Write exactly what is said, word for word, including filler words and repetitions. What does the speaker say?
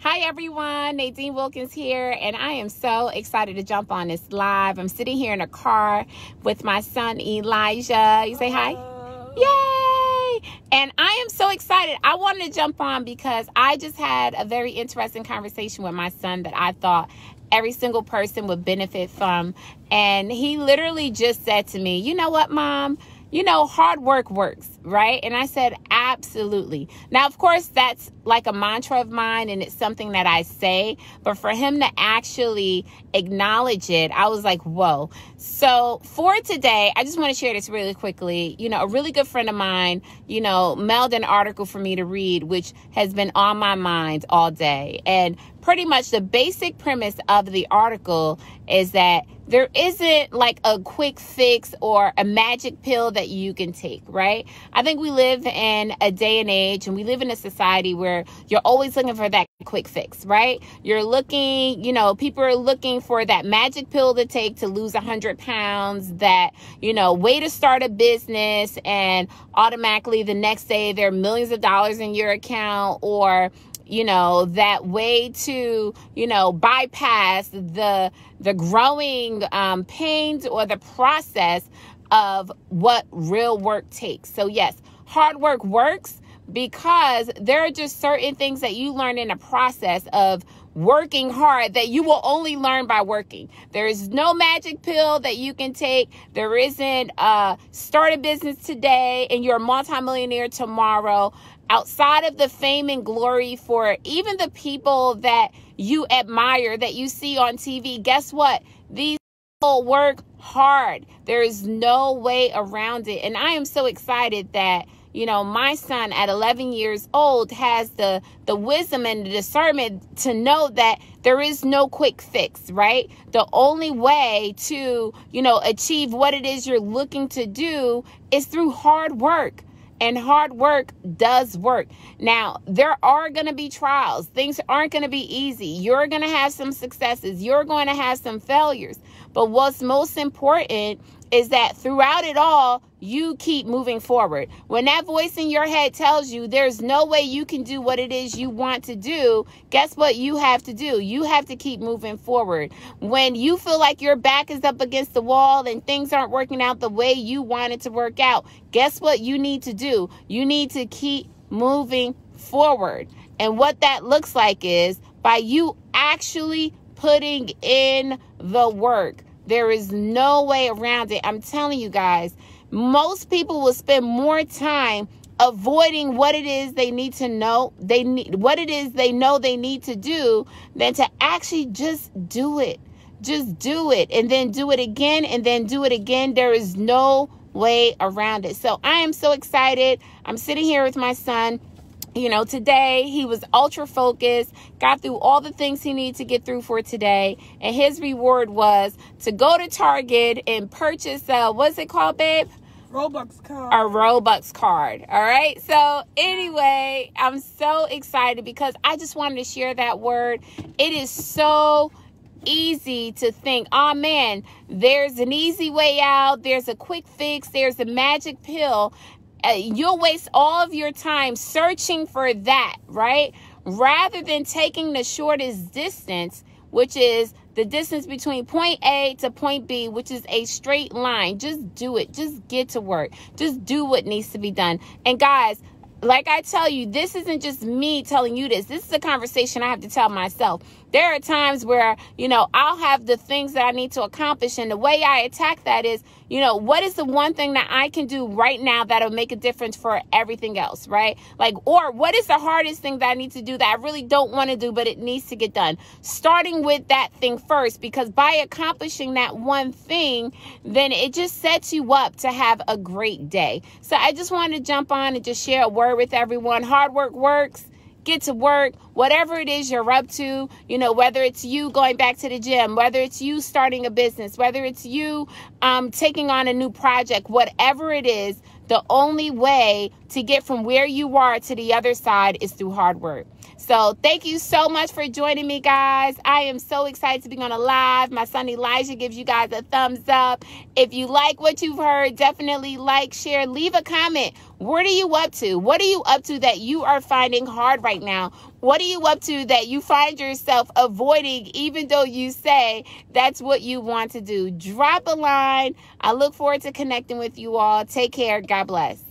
Hi everyone, Nadine Wilkins here, and I am so excited to jump on this live. I'm sitting here in a car with my son Elijah. You say hi? Yay! And I am so excited. I wanted to jump on because I just had a very interesting conversation with my son that I thought every single person would benefit from. And he literally just said to me, you know what, Mom? You know, hard work works, right? And I said, absolutely. Now, of course, that's like a mantra of mine and it's something that I say, but for him to actually acknowledge it, I was like, whoa. So for today, I just want to share this really quickly. You know, a really good friend of mine, you know, mailed an article for me to read, which has been on my mind all day. And pretty much the basic premise of the article is that there isn't like a quick fix or a magic pill that you can take, right? I think we live in a day and age and we live in a society where you're always looking for that quick fix, right? You're looking, you know, people are looking for that magic pill to take to lose one hundred pounds, that, you know, way to start a business and automatically the next day there are millions of dollars in your account, or you know, that way to, you know, bypass the the growing um, pains or the process of what real work takes. So yes, hard work works because there are just certain things that you learn in the process of working hard that you will only learn by working. There is no magic pill that you can take. There isn't uh, start a business today and you're a multimillionaire tomorrow. Outside of the fame and glory for even the people that you admire, that you see on T V, guess what? These people work hard. There is no way around it. And I am so excited that, you know, my son at eleven years old has the, the wisdom and the discernment to know that there is no quick fix, right? The only way to, you know, achieve what it is you're looking to do is through hard work. And hard work does work. Now, there are going to be trials. Things aren't going to be easy. You're going to have some successes. You're going to have some failures. But what's most important is that throughout it all, you keep moving forward. When that voice in your head tells you there's no way you can do what it is you want to do, guess what you have to do? You have to keep moving forward. When you feel like your back is up against the wall and things aren't working out the way you want it to work out, guess what you need to do? You need to keep moving forward. And what that looks like is by you actually putting in the work. There is no way around it. I'm telling you guys, most people will spend more time avoiding what it is they need to know, they need, what it is they know they need to do, than to actually just do it. Just do it and then do it again and then do it again. There is no way around it. So I am so excited. I'm sitting here with my son. You know, today he was ultra focused, got through all the things he needed to get through for today. And his reward was to go to Target and purchase, uh, what's it called, babe? Robux card. A Robux card. All right. So anyway, I'm so excited because I just wanted to share that word. It is so easy to think, oh man, there's an easy way out. There's a quick fix. There's a magic pill. Uh, you'll waste all of your time searching for that, right? Rather than taking the shortest distance, which is the distance between point A to point B, which is a straight line. Just do it. Just get to work. Just do what needs to be done. And guys, like I tell you, this isn't just me telling you this. This is a conversation I have to tell myself. There are times where, you know, I'll have the things that I need to accomplish. And the way I attack that is, you know, what is the one thing that I can do right now that'll make a difference for everything else, right? Like, or what is the hardest thing that I need to do that I really don't want to do, but it needs to get done? Starting with that thing first, because by accomplishing that one thing, then it just sets you up to have a great day. So I just wanted to jump on and just share a word with everyone. Hard work works. Get to work, whatever it is you're up to, you know, whether it's you going back to the gym, whether it's you starting a business, whether it's you um, taking on a new project, whatever it is, the only way to get from where you are to the other side is through hard work. So thank you so much for joining me, guys. I am so excited to be on a live. My son Elijah gives you guys a thumbs up. If you like what you've heard, definitely like, share, leave a comment. What are you up to? What are you up to that you are finding hard right now? What are you up to that you find yourself avoiding, even though you say that's what you want to do? Drop a line. I look forward to connecting with you all. Take care. God bless.